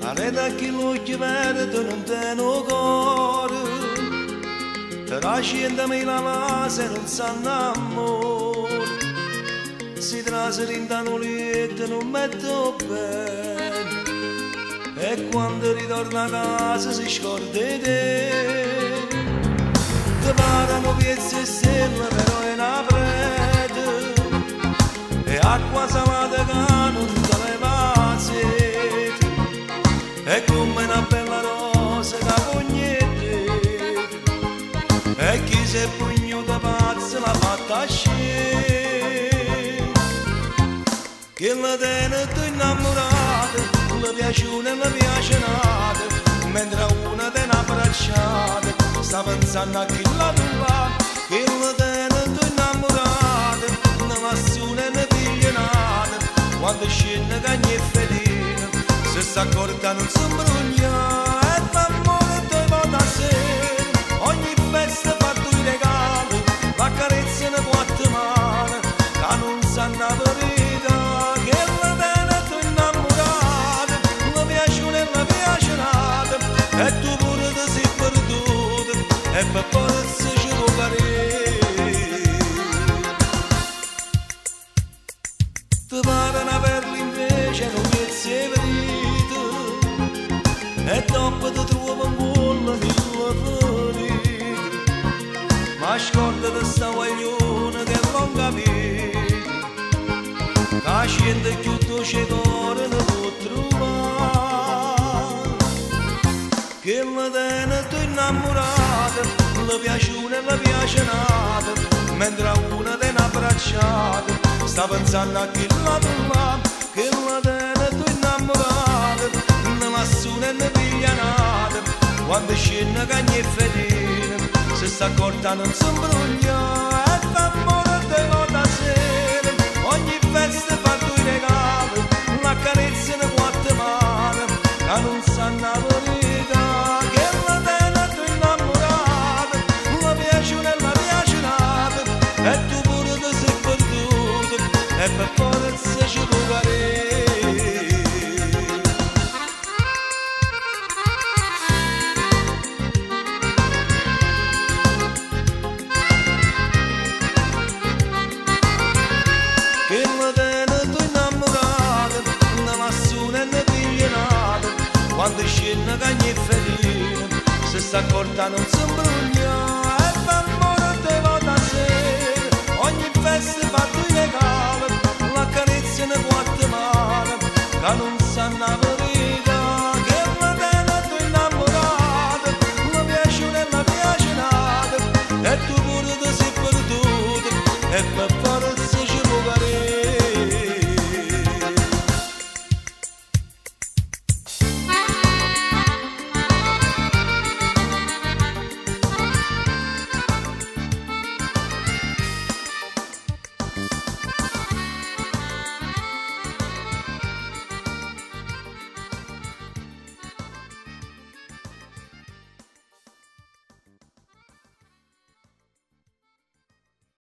Arreda chi l'occhio verde non tiene cuore, tra scende la lase non sanno amore, si trasera in tanolette non metto bene, e quando ritorna a casa si scorda di te. Ti parano piezze e stelle però è una prete, e acqua salata che non te leva sete, è come una bella rosa da pugnette, e chi si è pugnuta pazza l'ha fatta scendere. Che la tiene tu innamorata, le piace una e le piace nata, mentre una te ne abbracciata sta pensando a chi la trova. Che la tiene tu innamorata, ne massuna e ne piglia nata, quando scende cagna e fedina, se si accorta non si imbrugna, e l'amore te va da sé. Ogni festa fa due regali, la carezza ne quattro mani, che non sanno la verità. Che la tiene tu innamorata, le piace una e le piace nata, e tu pure ti sei perduta, e per forza ci vuoi fare. Ti pare una perla invece non mi è venuta, e dopo ti trovo in cuore mille ferite, ma scordati sta guaglione che non capite, che scende più dolce cuore ne può trovare. Che la tiene tu innamorata, le piace una e le piace nata, mentre una te ne abbracciata sta pensando a chi la trova. Che la tiene tu innamorata, ne massuna e ne piglia nata, quando scende cagna e fedina, se si accorta non si imbrugna, e l'amore te lo da sera. Ogni festa fa due regali, la carezza ne quattro mani, che non sanno la verità. Che la tiene tu innamorata, la piace una e la piace nata, e tu pure ti sei perduta, e per forza ci puoi fare. Che la tiene tu innamorata, ne massuna e ne piglia nata, quando scende cagna e fedina, se si accorta non si imbrugna.